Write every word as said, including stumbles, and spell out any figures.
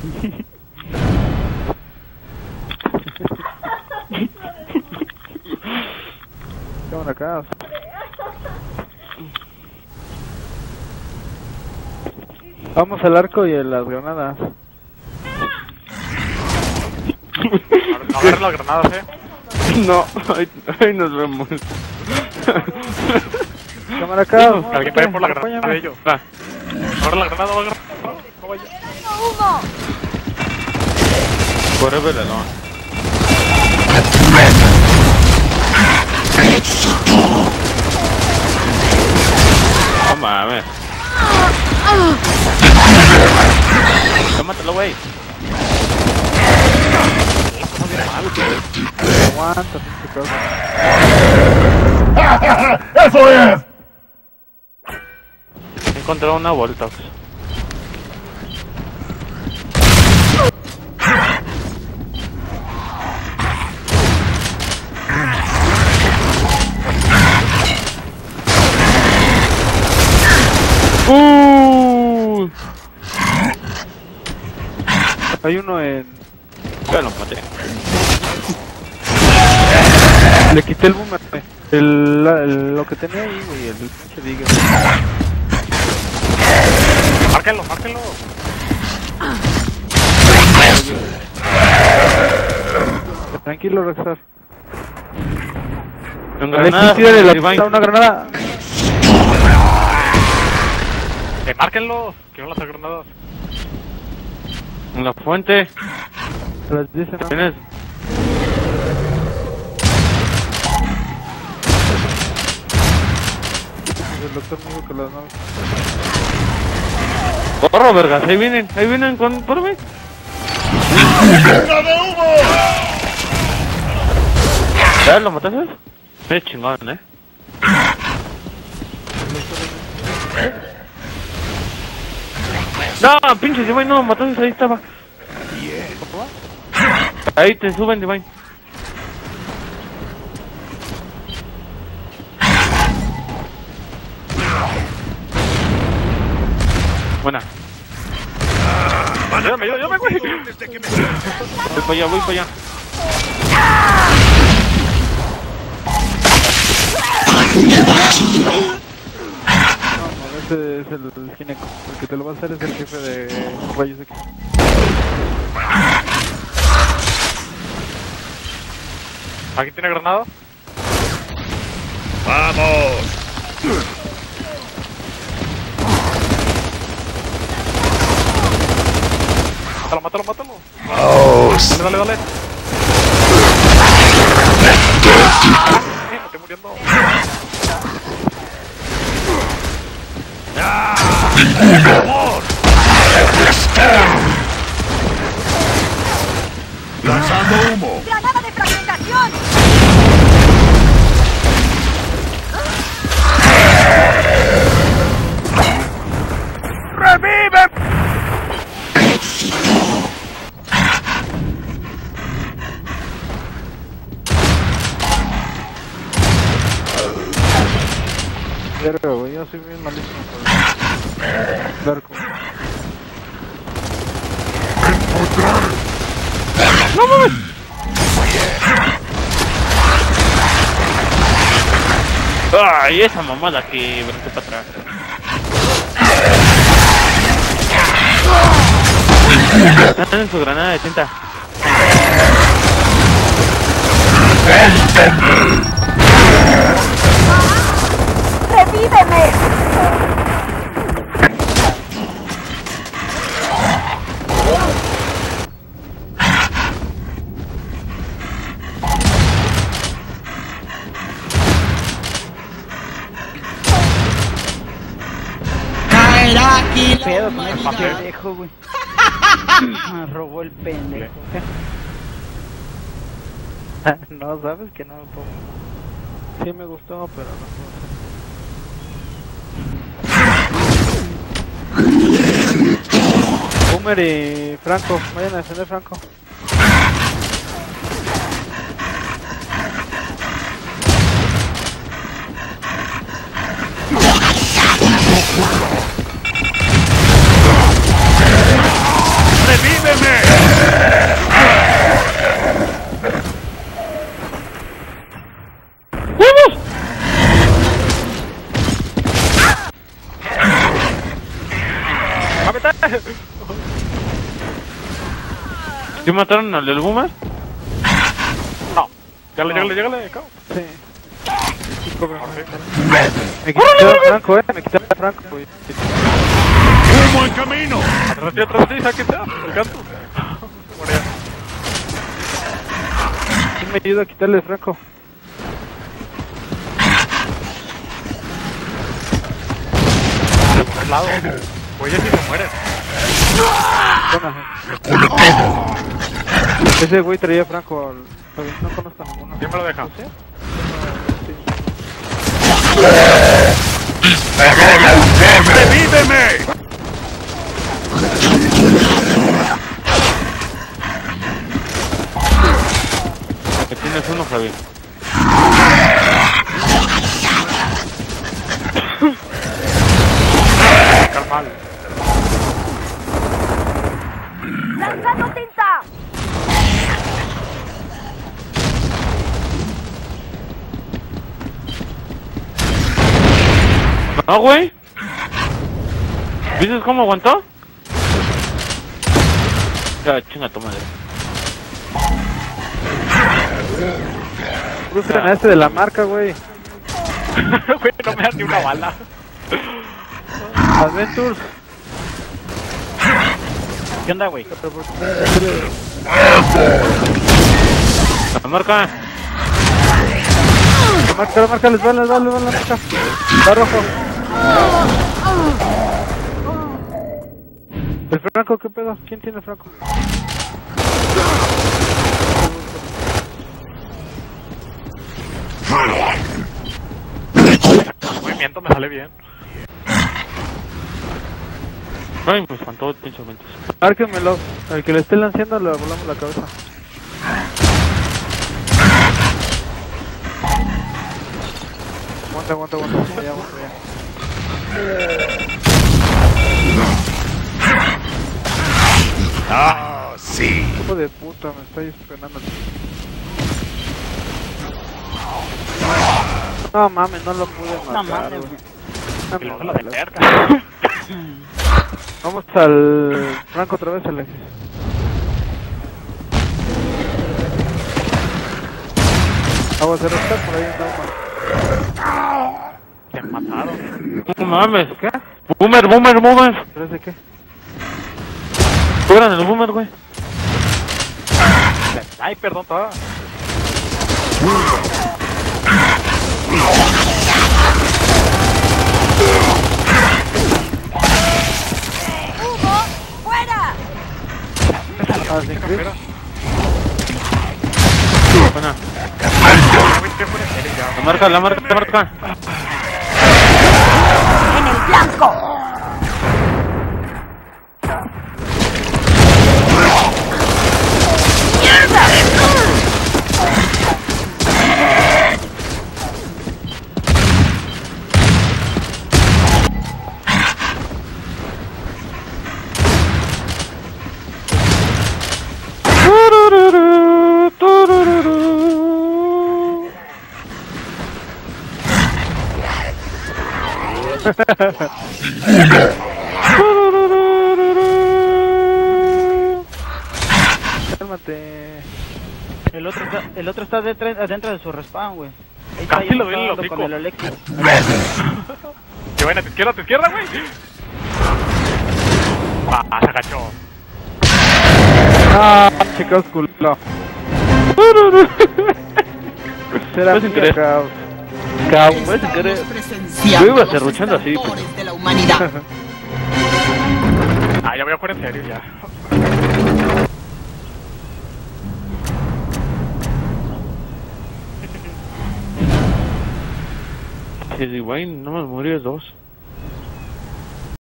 Cámara acá. Vamos al arco y a las granadas. A ver las granadas, eh. No, ahí, ahí nos vemos. Cámara acá. No, alguien va a ir por la granada de ellos. Va. Ahora la granada va a agarrar. No vaya. ¡Humo! Forever alone. No mames. Tómatelo, güey. Aguanta, pinche cosa. ¡Eso es! Encontré una Voltox. Uh. Hay uno en... Ya lo maté. Le quité el boomer, el, el, lo que tenía ahí, güey, el pinche digger. Márquenlo, márquenlo. Tranquilo, Rexar. En Alexis, granada. tírale la Divine. una granada. Eh, márquenlo. Quiero las granadas. En la fuente. A las diez, ¿no? Tienes. El doctor me dijo que las naves. Corro, vergas. Ahí vienen. Ahí vienen con... por mí. ¿Ya lo mataste? Es chingón, eh. No, pinche Divine, no lo mataste, ahí estaba. Ahí te suben, Divine. Buena. Ayúdame, ayúdame, güey. Voy para allá, voy para allá. No, ese es el, el gineco. El que te lo va a hacer es el jefe de Rayos X. ¿Aquí tiene granada? ¡Vamos! Mátalo, mátalo, mátalo. ¡Vamos! Dale, dale, dale. Eh, me estoy muriendo. ¡Lanzando humo! ¡Granada de fragmentación! ¡Revive! Verga, güey, yo soy bien malísimo con el arco. ¡No mames! ¡Ay, esa mamada que brinqué para atrás! Están en su granada de tinta. ¡Revíveme! ¿Qué pedo con el pendejo, güey? Me robó el pendejo. No, sabes que no me puedo. Sí me gustó, pero no puedo. Boomer y Franco, vayan a defender Franco. ¡Revíveme! ¿Sí mataron al del boomer? No. Llegale, llegale, llegale, cabrón. Sí. Me quitaron a Franco, eh. Me quitaron a Franco, güey. ¡Humo en camino! Atrás de ti, atrás de ti, sáquete. El canto. Moría. ¿Quién me ayuda a quitarle a Franco? Por el lado. Oye, si se mueren. Bueno, ese güey traía a Franco. No conozco a ninguno. ¿Quién me lo deja? ¡Revíveme! Que tienes uno, Javier. Calmal. ¡Lanzando tinta! No, güey. ¿Viste cómo aguantó? Ya, chinga tu madre. Buscan a este de la marca, güey. Güey, no me das ni una bala. Adventures. ¿Qué onda, güey? La marca. La marca, la marca, les va, les va, les va la marca. Va rojo. ¿El Franco qué pedo? ¿Quién tiene Franco? El movimiento me sale bien. Ay, me espantó el pinche ventas. Márquenmelo. Al que le esté lanzando le volamos la cabeza. Aguanta, aguanta, aguanta. Ya, aguanta, ya. ¡Ah, sí! Hijo de puta, me estoy esperando. No mames, no lo pude matar. No mames, güey. güey. Y luego No, la de no, cerca. Vamos al Franco otra vez, Alexis. Vamos a hacer esta por ahí andamos. Te mataron. No mames. ¿Qué? Boomer, boomer, boomer. ¿Pero de qué? Cobran el boomer, güey. Ay, perdón, toda. ¡Humo! ¡Fuera! Ah, sí, ¿sí? Buena. Güey, ¿qué fue en serio ya? La marca, la marca, la marca. ¡En el blanco! Turururu, turururu. Cálmate. El otro está, el otro está detrás, adentro de su respawn, güey. Ahí está, Casi ya lo está vi en el dando hocico. con el Alexis. Que vayan a tu izquierda, a tu izquierda, güey. Ah, se agachó. Ah, chicos, culo. Será Fue sin querer. caos. Cabrón, puedes querer. Yo iba serruchando así, pues. de la humanidad. Ah, ya voy a jugar en serio, ya. Sí, güey, no me morí dos.